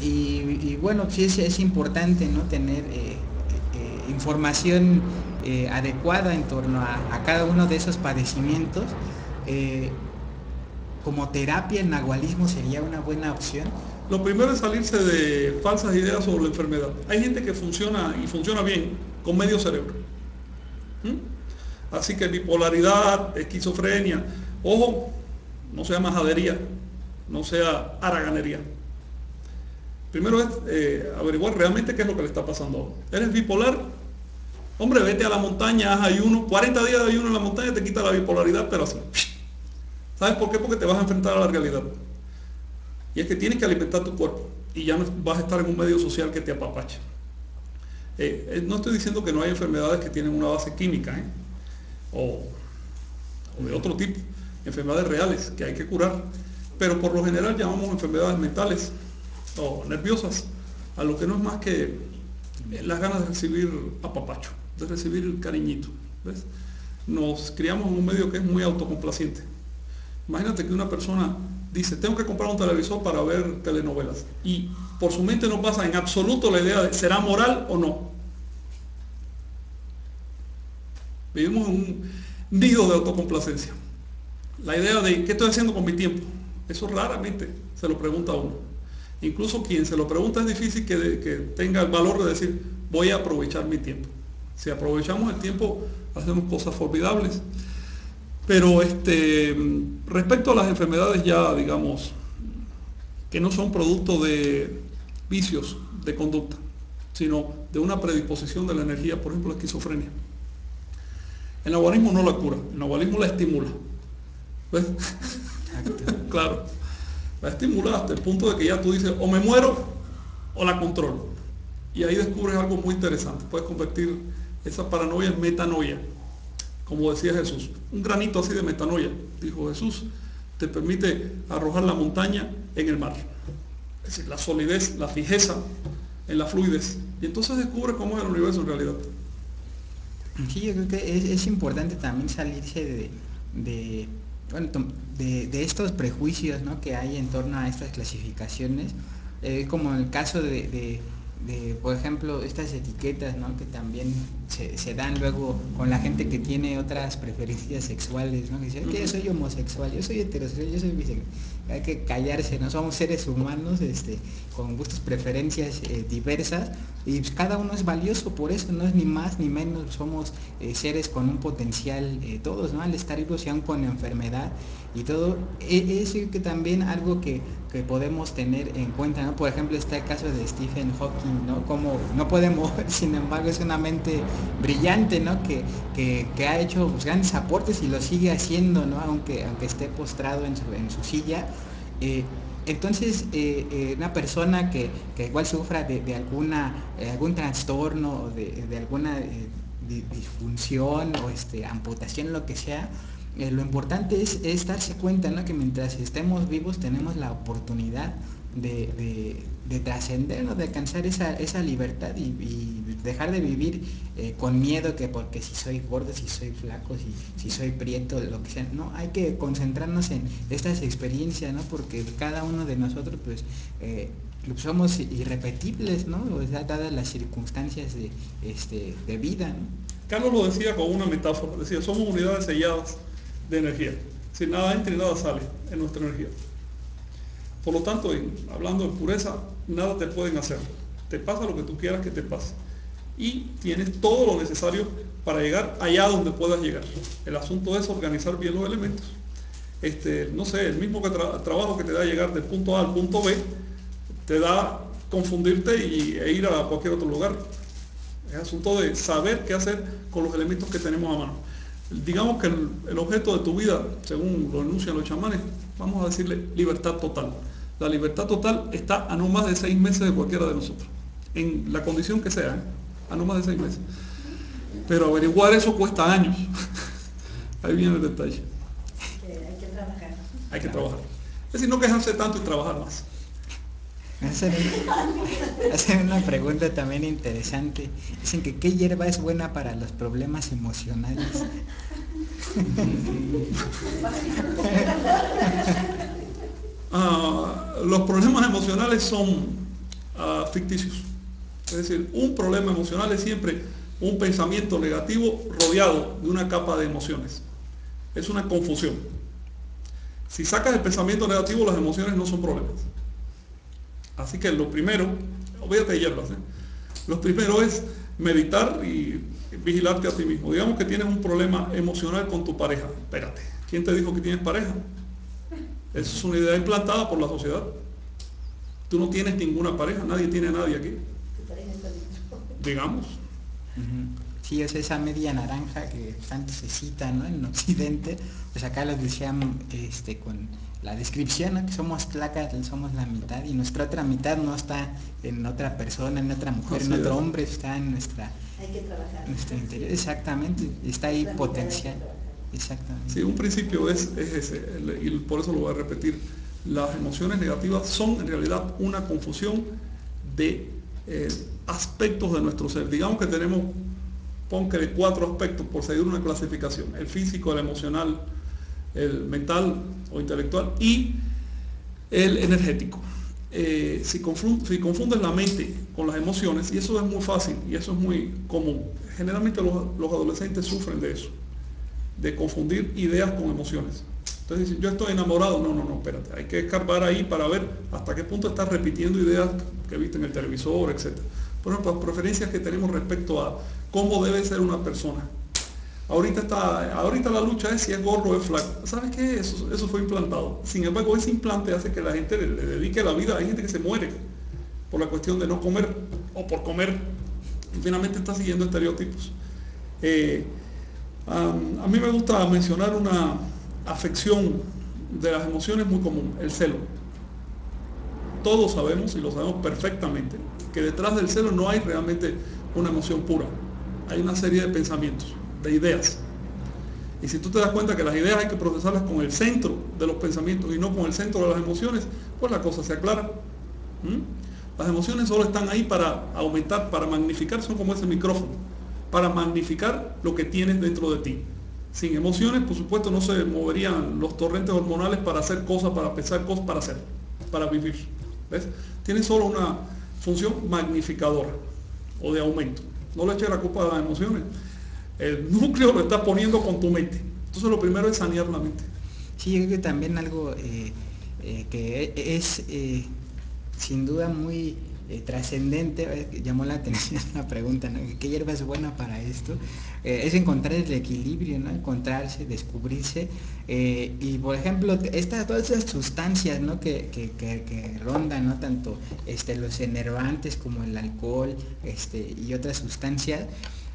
Y bueno, sí es importante, ¿no? Tener información adecuada en torno a cada uno de esos padecimientos. Eh, como terapia el nahualismo sería una buena opción. Lo primero es salirse de falsas ideas sobre la enfermedad. Hay gente que funciona y funciona bien con medio cerebro. ¿Mm? Así que bipolaridad, esquizofrenia, ojo, no sea majadería, no sea haraganería. Primero es averiguar realmente qué es lo que le está pasando. ¿Eres bipolar? Hombre, vete a la montaña, haz ayuno, 40 días de ayuno en la montaña te quita la bipolaridad, pero así. ¿Sabes por qué? Porque te vas a enfrentar a la realidad. Y es que tienes que alimentar tu cuerpo y ya no vas a estar en un medio social que te apapache. No estoy diciendo que no hay enfermedades que tienen una base química, o, o de otro tipo, enfermedades reales que hay que curar, pero por lo general llamamos enfermedades mentales o nerviosas a lo que no es más que las ganas de recibir apapacho, de recibir cariñito. ¿Ves? Nos criamos en un medio que es muy autocomplaciente. Imagínate que una persona dice, tengo que comprar un televisor para ver telenovelas, y por su mente no pasa en absoluto la idea de, ¿será moral o no? Vivimos en un nido de autocomplacencia. La idea de, ¿qué estoy haciendo con mi tiempo? Eso raramente se lo pregunta a uno. Incluso quien se lo pregunta es difícil que tenga el valor de decir, voy a aprovechar mi tiempo. Si aprovechamos el tiempo, hacemos cosas formidables. Pero respecto a las enfermedades ya, digamos, que no son producto de vicios de conducta, sino de una predisposición de la energía, por ejemplo, la esquizofrenia. El nahualismo no la cura, el nahualismo la estimula. ¿Ves? Claro, la estimula hasta el punto de que ya tú dices, o me muero o la controlo. Y ahí descubres algo muy interesante. Puedes convertir esa paranoia en metanoia, como decía Jesús. Un granito así de metanoia, dijo Jesús, te permite arrojar la montaña en el mar. Es decir, la solidez, la fijeza en la fluidez. Y entonces descubres cómo es el universo en realidad. Sí, yo creo que es importante también salirse de, bueno, de estos prejuicios, ¿no? Que hay en torno a estas clasificaciones, como en el caso por ejemplo, estas etiquetas, ¿no? Que también se dan luego con la gente que tiene otras preferencias sexuales, ¿no? Que dice, que yo soy homosexual, yo soy heterosexual, yo soy bisexual. Hay que callarse, ¿no? Somos seres humanos, con gustos, preferencias diversas, y pues cada uno es valioso por eso, no es ni más ni menos, somos seres con un potencial, todos, ¿no? Al estar vivos y aún con enfermedad y todo, es que también algo que podemos tener en cuenta, ¿no? Por ejemplo, está el caso de Stephen Hawking, ¿no? Como no puede mover, sin embargo es una mente brillante, ¿no? Que ha hecho pues, grandes aportes y lo sigue haciendo, ¿no? Aunque esté postrado en su silla. Eh, entonces, una persona que igual sufra de algún trastorno o de alguna disfunción o amputación, lo que sea, lo importante es darse cuenta, ¿no? Que mientras estemos vivos tenemos la oportunidad de trascender, ¿no? De alcanzar esa libertad y dejar de vivir con miedo que porque si soy gordo, si soy flaco, si soy prieto, lo que sea. No, hay que concentrarnos en estas experiencias, ¿no? Porque cada uno de nosotros pues somos irrepetibles, ¿no? O sea, dadas las circunstancias de vida, ¿no? Carlos lo decía con una metáfora, decía, somos unidades selladas de energía. Si nada entra y nada sale en nuestra energía. Por lo tanto, hablando de pureza, nada te pueden hacer. Te pasa lo que tú quieras que te pase. Y tienes todo lo necesario para llegar allá donde puedas llegar. El asunto es organizar bien los elementos. No sé, el mismo trabajo que te da llegar del punto A al punto B, te da confundirte e ir a cualquier otro lugar. Es asunto de saber qué hacer con los elementos que tenemos a mano. Digamos que el objeto de tu vida, según lo enuncian los chamanes, vamos a decirle libertad total. La libertad total está a no más de 6 meses de cualquiera de nosotros, en la condición que sea, a no más de 6 meses. Pero averiguar eso cuesta años. Ahí viene el detalle. Hay que trabajar. Hay que trabajar. Es decir, no quejarse tanto y trabajar más. Hacen una pregunta también interesante. Dicen que ¿qué hierba es buena para los problemas emocionales? Los problemas emocionales son ficticios. Es decir, un problema emocional es siempre un pensamiento negativo rodeado de una capa de emociones. Es una confusión. Si sacas el pensamiento negativo, las emociones no son problemas. Así que lo primero, olvídate de hierbas, lo primero es meditar y vigilarte a ti mismo. Digamos que tienes un problema emocional con tu pareja. Espérate, ¿quién te dijo que tienes pareja? Esa es una idea implantada por la sociedad. Tú no tienes ninguna pareja, nadie tiene a nadie aquí. Tu pareja está dentro. Digamos. Sí, es esa media naranja que tanto se cita, ¿no? En Occidente, pues acá lo decían con la descripción, ¿no? Que somos Tlacaatl, somos la mitad, y nuestra otra mitad no está en otra persona, en otra mujer, en otro hombre, está en Hay que trabajar. nuestro interior. Exactamente, está ahí La potencial. mitad hay que trabajar. Exactamente. Sí, un principio es ese, y por eso lo voy a repetir. Las emociones negativas son en realidad una confusión de aspectos de nuestro ser. Digamos que tenemos, pon que de 4 aspectos por seguir una clasificación: el físico, el emocional, el mental o intelectual y el energético. Si confundes la mente con las emociones, y eso es muy fácil y eso es muy común, generalmente los adolescentes sufren de eso, de confundir ideas con emociones. Entonces dicen, yo estoy enamorado. No, espérate, hay que escarbar ahí para ver hasta qué punto estás repitiendo ideas que viste en el televisor, etc. Por ejemplo, las preferencias que tenemos respecto a cómo debe ser una persona. Ahorita la lucha es si es gordo o es flaco. ¿Sabes qué? Eso fue implantado. Sin embargo, ese implante hace que la gente le dedique la vida. Hay gente que se muere por la cuestión de no comer o por comer. Y finalmente está siguiendo estereotipos. A mí me gusta mencionar una afección de las emociones muy común: el celo. Todos sabemos, y lo sabemos perfectamente, que detrás del celo no hay realmente una emoción pura. Hay una serie de pensamientos, de ideas. Y si tú te das cuenta que las ideas hay que procesarlas con el centro de los pensamientos y no con el centro de las emociones, pues la cosa se aclara. Las emociones solo están ahí para aumentar, para magnificar, son como ese micrófono, para magnificar lo que tienes dentro de ti. Sin emociones, por supuesto, no se moverían los torrentes hormonales para hacer cosas, para pensar cosas, para vivir. ¿Ves? Tienen solo una función magnificadora o de aumento. No le eches la culpa a las emociones. El núcleo lo estás poniendo con tu mente. Entonces lo primero es sanear la mente. Sí, yo creo que también algo que es sin duda muy trascendente, llamó la atención la pregunta, ¿no? ¿Qué hierba es buena para esto? Es encontrar el equilibrio, ¿no? Encontrarse, descubrirse, y por ejemplo, todas esas sustancias, ¿no? que rondan, ¿no? Tanto los enervantes como el alcohol, y otras sustancias,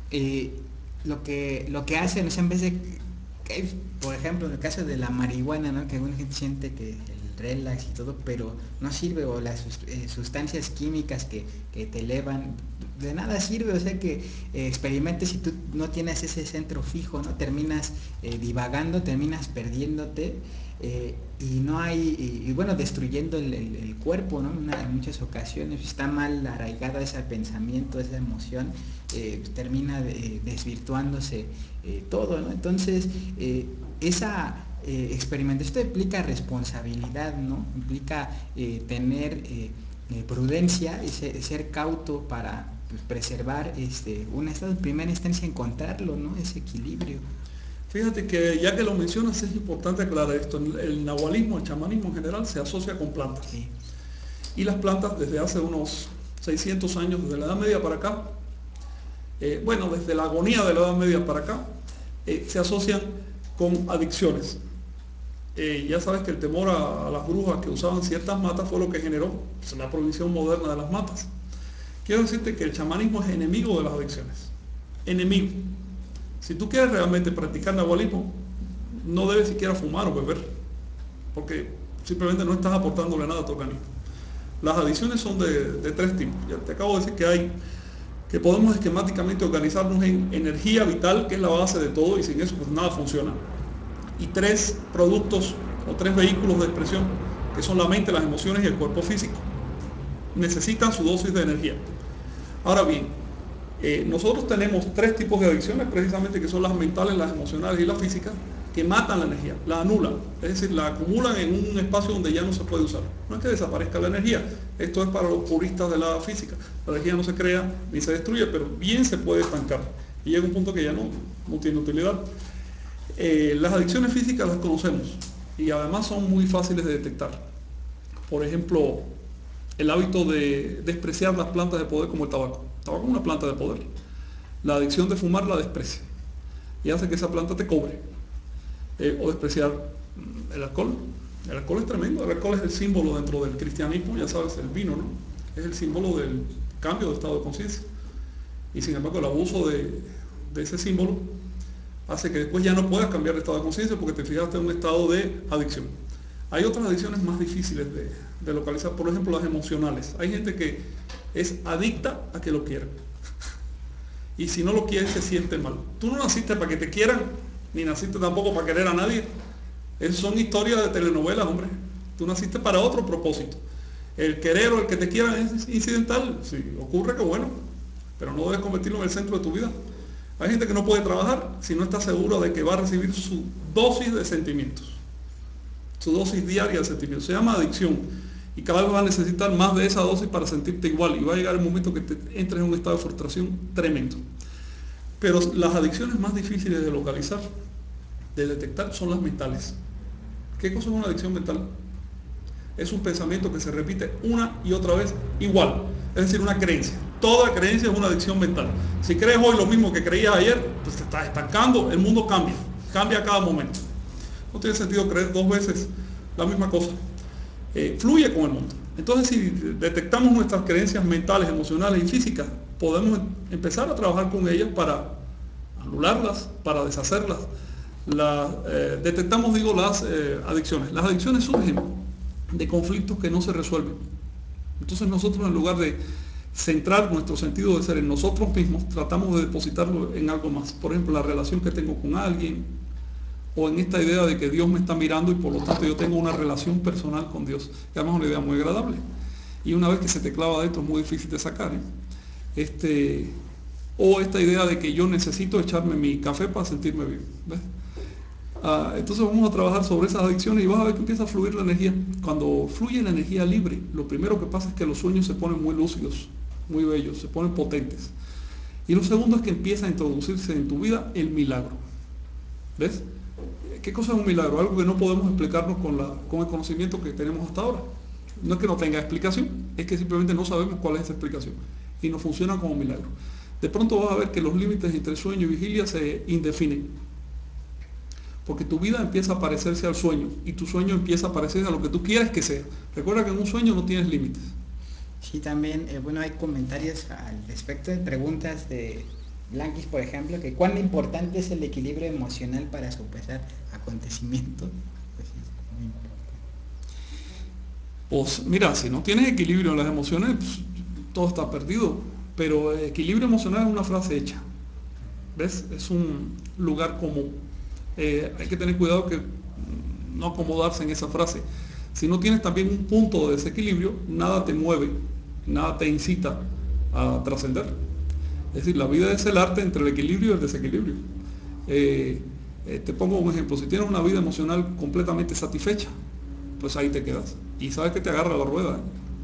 lo que hacen es, en vez de, por ejemplo, en el caso de la marihuana, ¿no? Que alguna gente siente que el relax y todo, pero no sirve, o las sustancias químicas que te elevan, de nada sirve. O sea que experimentes si tú no tienes ese centro fijo, ¿no? Terminas divagando, terminas perdiéndote, y no hay, y bueno, destruyendo el cuerpo, ¿no? En muchas ocasiones está mal arraigada ese pensamiento, esa emoción, termina desvirtuándose todo, ¿no? Entonces, esa experimentación implica responsabilidad, ¿no? Implica tener prudencia y ser cauto para, pues, preservar un estado de primera instancia, encontrarlo, ¿no? Ese equilibrio. Fíjate que ya que lo mencionas, es importante aclarar esto. El nahualismo, el chamanismo en general, se asocia con plantas. Sí. Y las plantas, desde hace unos 600 años, desde la Edad Media para acá, desde la agonía de la Edad Media para acá, se asocian con adicciones. Ya sabes que el temor a las brujas que usaban ciertas matas fue lo que generó, pues, la prohibición moderna de las matas. Quiero decirte que el chamanismo es enemigo de las adicciones. Enemigo. Si tú quieres realmente practicar nahualismo, no debes siquiera fumar o beber, porque simplemente no estás aportándole nada a tu organismo. Las adicciones son de 3 tipos. Ya te acabo de decir que podemos esquemáticamente organizarnos en energía vital, que es la base de todo, y sin eso pues nada funciona. Y 3 productos o 3 vehículos de expresión, que son la mente, las emociones y el cuerpo físico. Necesitan su dosis de energía. Ahora bien, nosotros tenemos 3 tipos de adicciones, precisamente, que son las mentales, las emocionales y las físicas, que matan la energía, la anulan, es decir, la acumulan en un espacio donde ya no se puede usar. No es que desaparezca la energía, esto es para los puristas de la física. La energía no se crea ni se destruye, pero bien se puede estancar y llega un punto que ya no tiene utilidad. Las adicciones físicas las conocemos y además son muy fáciles de detectar. Por ejemplo, el hábito de despreciar las plantas de poder como el tabaco. El tabaco es una planta de poder. La adicción de fumar la desprecia y hace que esa planta te cobre. O despreciar el alcohol. El alcohol es tremendo, el alcohol es el símbolo dentro del cristianismo, ya sabes, el vino, ¿no? Es el símbolo del cambio de estado de conciencia. Y sin embargo el abuso de ese símbolo hace que después ya no puedas cambiar de estado de conciencia porque te fijaste en un estado de adicción. Hay otras adicciones más difíciles de localizar, por ejemplo las emocionales. Hay gente que es adicta a que lo quieran. Y si no lo quiere se siente mal. Tú no naciste para que te quieran, ni naciste tampoco para querer a nadie. Esas son historias de telenovelas, hombre. Tú naciste para otro propósito. El querer o el que te quieran es incidental. Si ocurre, que bueno, pero no debes convertirlo en el centro de tu vida. Hay gente que no puede trabajar si no está seguro de que va a recibir su dosis de sentimientos. Su dosis diaria de sentimientos. Se llama adicción. Y cada vez vas a necesitar más de esa dosis para sentirte igual. Y va a llegar el momento que te entres en un estado de frustración tremendo. Pero las adicciones más difíciles de localizar, de detectar, son las mentales. ¿Qué cosa es una adicción mental? Es un pensamiento que se repite una y otra vez igual. Es decir, una creencia. Toda creencia es una adicción mental. Si crees hoy lo mismo que creías ayer, pues te estás estancando. El mundo cambia. Cambia a cada momento. No tiene sentido creer 2 veces la misma cosa. Fluye con el mundo. Entonces, si detectamos nuestras creencias mentales, emocionales y físicas, podemos empezar a trabajar con ellas para anularlas, para deshacerlas. Detectamos, las adicciones. Las adicciones surgen de conflictos que no se resuelven. Entonces nosotros, en lugar de centrar nuestro sentido de ser en nosotros mismos, tratamos de depositarlo en algo más. Por ejemplo, la relación que tengo con alguien, o en esta idea de que Dios me está mirando y por lo tanto yo tengo una relación personal con Dios, que además es una idea muy agradable. Y una vez que se te clava dentro es muy difícil de sacar. O esta idea de que yo necesito echarme mi café para sentirme bien. ¿Ves? Entonces vamos a trabajar sobre esas adicciones y vas a ver que empieza a fluir la energía. Cuando fluye la energía libre, lo primero que pasa es que los sueños se ponen muy lúcidos, muy bellos, se ponen potentes. Y lo segundo es que empieza a introducirse en tu vida el milagro. ¿Ves? ¿Qué cosa es un milagro? Algo que no podemos explicarnos con el conocimiento que tenemos hasta ahora. No es que no tenga explicación, es que simplemente no sabemos cuál es esa explicación. Y no funciona como milagro. De pronto vas a ver que los límites entre sueño y vigilia se indefinen. Porque tu vida empieza a parecerse al sueño y tu sueño empieza a parecerse a lo que tú quieres que sea. Recuerda que en un sueño no tienes límites. Sí, también, hay comentarios al respecto de preguntas de Blanquis, por ejemplo, que cuán importante es el equilibrio emocional para superar acontecimientos. Pues sí, muy importante. Pues mira, si no tienes equilibrio en las emociones, pues, todo está perdido. Pero equilibrio emocional es una frase hecha. ¿Ves? Es un lugar común. Hay que tener cuidado que no acomodarse en esa frase. Si no tienes también un punto de desequilibrio, nada te mueve, nada te incita a trascender. Es decir, la vida es el arte entre el equilibrio y el desequilibrio. Te pongo un ejemplo. Si tienes una vida emocional completamente satisfecha, pues ahí te quedas. Y sabes que te agarra la rueda.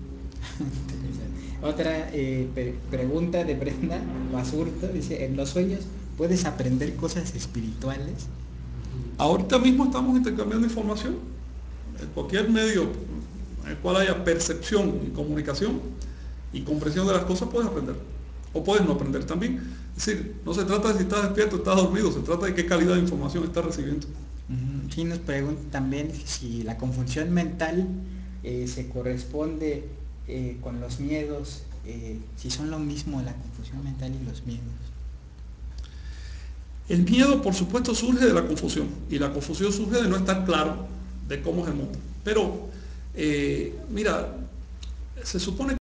Otra pregunta de Brenda Basurto, dice, ¿en los sueños puedes aprender cosas espirituales? Ahorita mismo estamos intercambiando información. En cualquier medio en el cual haya percepción y comunicación y comprensión de las cosas, puedes aprender. O puedes no aprender también. Es decir, no se trata de si estás despierto o estás dormido, se trata de qué calidad de información estás recibiendo. Sí, nos preguntan también si la confusión mental se corresponde con los miedos, si son lo mismo la confusión mental y los miedos. El miedo, por supuesto, surge de la confusión, y la confusión surge de no estar claro de cómo es el mundo. Pero, mira, se supone